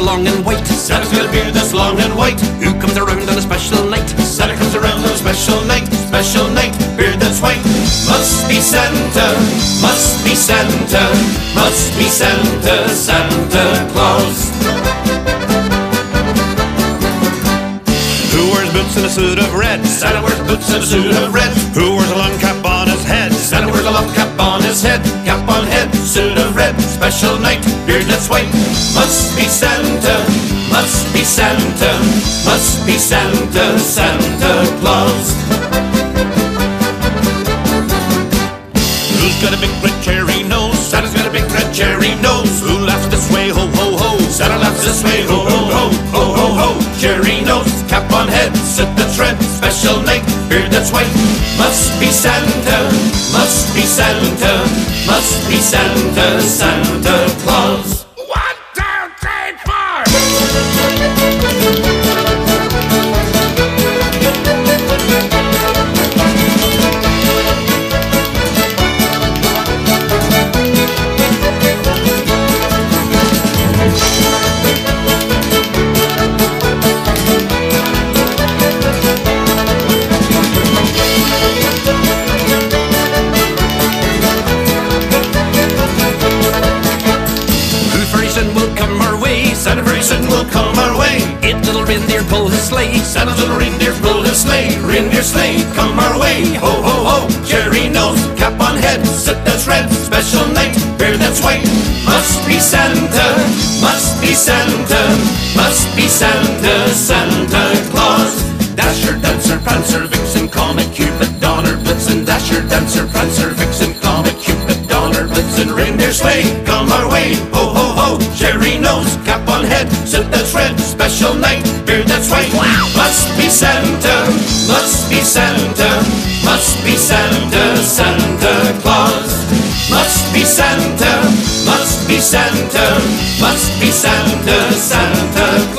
long and white. Santa's got a beard that's long and white. Who comes around on a special night? Santa comes around on a special night, beard that's white. Must be Santa, must be Santa, must be Santa, Santa Claus. Who wears boots and a suit of red? Santa wears boots and a suit of red. Who wears a long cap on his head? Santa wears a long cap on his head, cap on head, suit of red, special night, beard that's white. Must be Santa, must be Santa, must be Santa, Santa Claus. Who's got a big red cherry nose? Santa's got a big red cherry nose. Who laughs this way, ho ho ho? Santa laughs this way, ho ho ho, ho ho ho. Cherry nose, cap on head, suit that's red, special night, beard that's white. Must be Santa, must be Santa, must be Santa, Santa Claus. 1, 2, 3, 4. Santa very soon will come our way. 8 little reindeer pull his sleigh. Santa's little reindeer pull his sleigh. Reindeer sleigh, come our way. Ho ho ho, cherry nose, cap on head, suit that's red, special night, beard that's white. Must be Santa, must be Santa, must be Santa, Santa Claus. Dasher, Dancer, Prancer, Vixen, Comet, Cupid, Donner, Blitzen. Dasher, Dancer, Prancer, Vixen, Comet, Cupid, Donner, Blitzen. Reindeer sleigh, come our way. Ho ho ho, cherry nose, cap on head, suit that's red, special night, beard that's white. Must be Santa, must be Santa, must be Santa, Santa Claus. Must be Santa, must be Santa, must be Santa, Santa